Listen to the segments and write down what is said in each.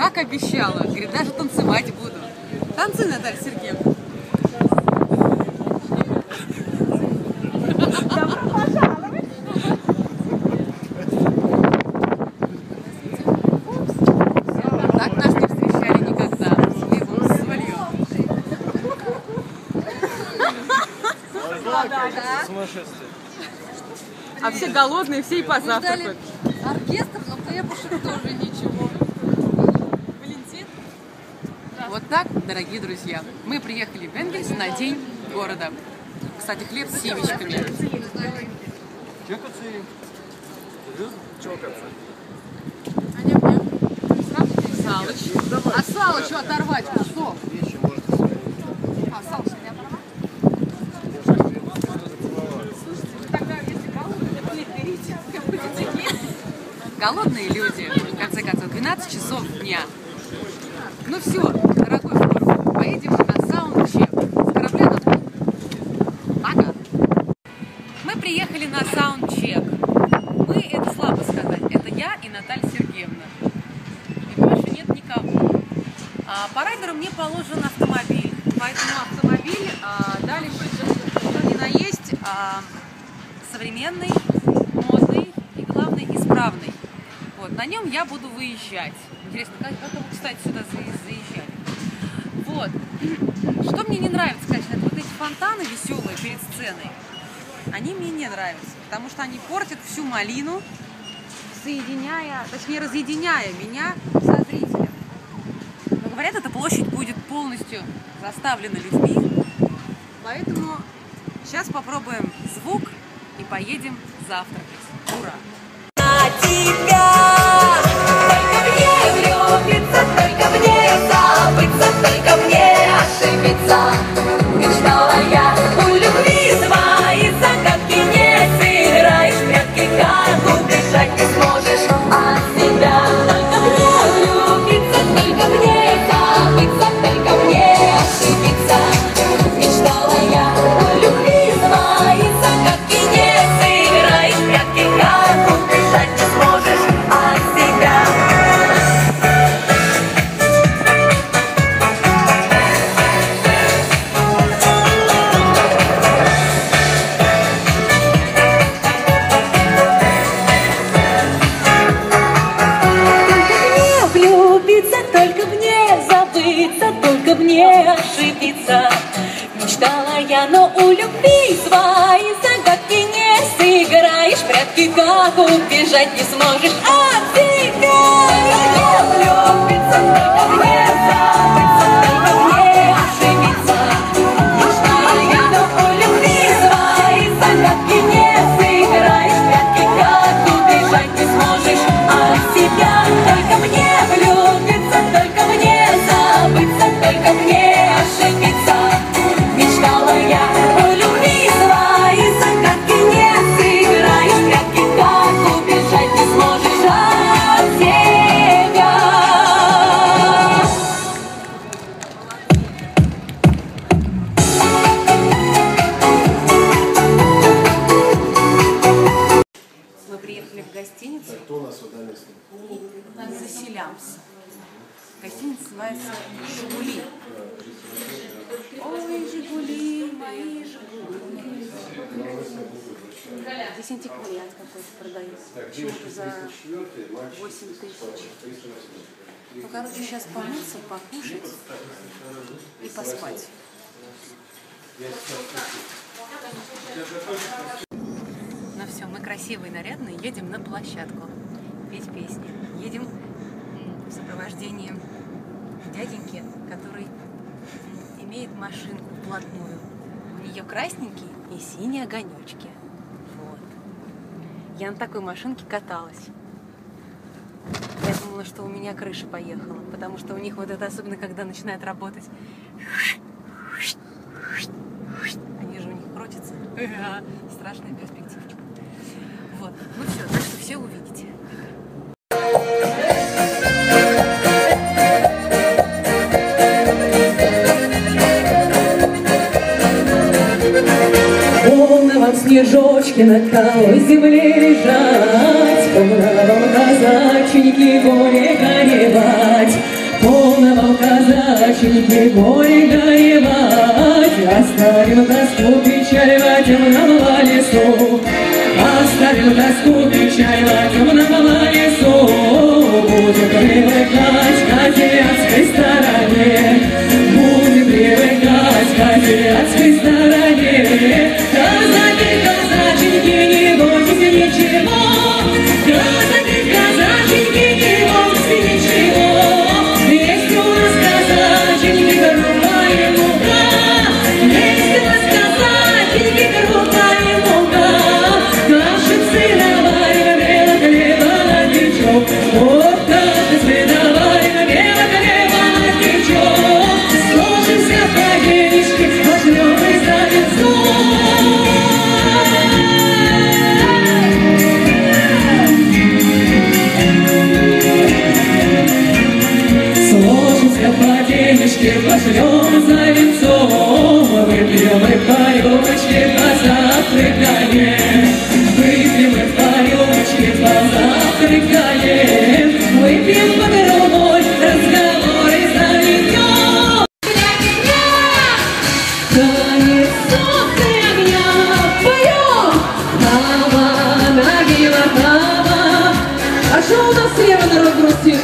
как обещала. Говорит, даже танцевать буду. Танцуй, Наталья Сергеевна. Добро пожаловать! Так нас не встречали никогда. С вольем. Сумасшествие. А все голодные, все и позавтракают. Оркестр, но хлебушек тоже ничего. Валентин? Вот так, дорогие друзья, мы приехали в Энгельс на день города. Кстати, хлеб с семечками. Чокаться? Чокаться. Салыч. А Салычу оторвать кусок. А, Салыч не оторвать? Тогда, если голодные, хлеб берите, будете есть. Голодные люди, в конце концов, 12 часов дня. Ну все, дорогой форум, поедем на саундчек с корабля на пол. Пока. Мы приехали на саундчек. Мы, это слабо сказать, это я и Наталья Сергеевна. И больше нет никого. По райдеру мне положен автомобиль. Поэтому автомобиль дали что ни на есть современный, модный и, главное, исправный. Вот, на нем я буду выезжать. Интересно, как вы, кстати, сюда заезжали? Вот. Что мне не нравится, конечно, это вот эти фонтаны веселые перед сценой. Они мне не нравятся, потому что они портят всю малину, соединяя, точнее, разъединяя меня со зрителем. Но говорят, эта площадь будет полностью заставлена людьми. Поэтому сейчас попробуем звук и поедем завтракать. Ура! Только мне забыться, только мне ошибиться. Мечтала я у любви свои загадки не сыграешь, прятки как убежать не сможешь от себя. Только мне влюбиться, только мне забыться, только мне ошибиться. Мечтала я у любви свои загадки не сыграешь, прятки как убежать не сможешь от себя. Только мне забыться, только мне ошибиться. Мечтала я, но у любви свои загадки не сыграешь, прятки как убежать не сможешь от себя. Влюбиться, только мне забыться, только мне ошибиться. Мечтала я, но у любви свои загадки не сыграешь, прятки как убежать не сможешь от себя. Только мне влюбиться, только мне забыться, только мне ошибиться. Мечтала я у любви свои загадки не сыграешь, прятки как убежать не сможешь от себя. Мы приехали в гостиницу. Кто у нас сюда место? Заселямся. Гостиница называется «Жигули». Ой, Жигули, мои Жигули. Здесь антиквариат какой-то продается. Почему-то за 8 тысяч. Ну, короче, сейчас помыться, покушать и поспать. Ну все, мы красивые, нарядные, едем на площадку петь песни. Едем в сопровождении дяденьки, который имеет машинку вплотную. У нее красненькие и синие огонечки. Вот. Я на такой машинке каталась. Я думала, что у меня крыша поехала, потому что у них вот это, особенно когда начинает работать, они же у них крутятся. Страшная перспективка. Вот. Ну все, так что все увидите. Полно вам снежочки на калой земле лежать, полно вам казаченьки горе горевать. полного казаченьки горе горевать, оставим тоску печаль во темном лесу, оставим тоску печаль во темном лесу, будем привыкать к азиатской стороне, будем привыкать к азиатской стороне. Казаки, казаченьки, не бойтесь ничего, казаки, казаченьки, не бойтесь ничего. Есть у нас казаченьки, крутая мука, есть у нас казаченьки, крутая мука. Нашим сыном варим хлеба на печок, вот нашим сыном варим хлеба на печок. Сложимся по денежке, возьмем и за лицо. Пошлем за венцом, выпьем и по рюмочке позавтракаем, выпьем и по рюмочке позавтракаем, выпьем по другой разговор и заведем. Танец солнца и огня поем, Хава, Нагила, Хава. А что у нас слева народ грустит?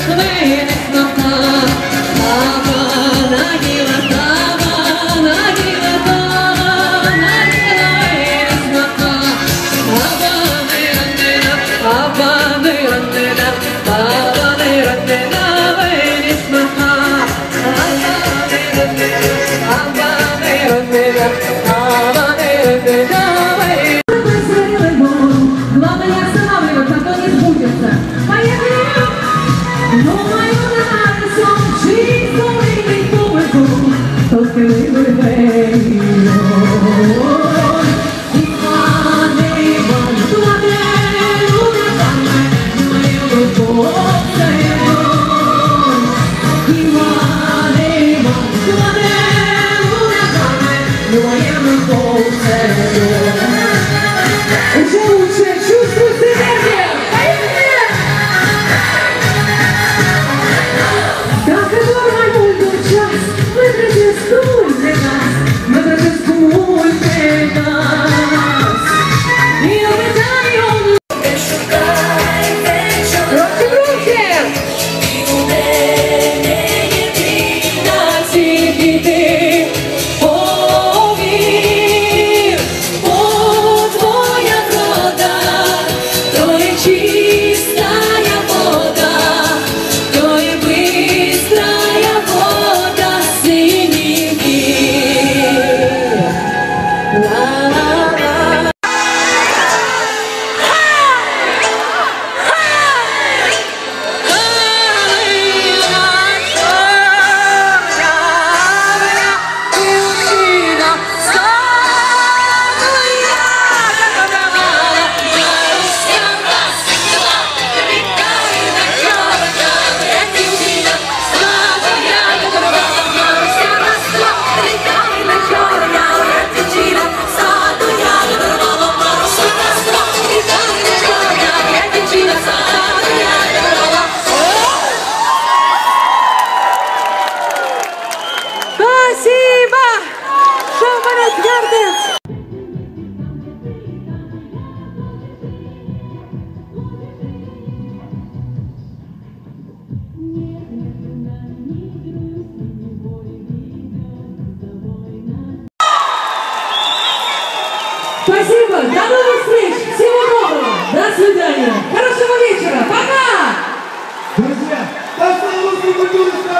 Спасибо, до новых встреч, всего доброго, до свидания, хорошего вечера, пока! Друзья, до самого